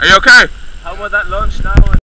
Are you okay? How about that lunch now?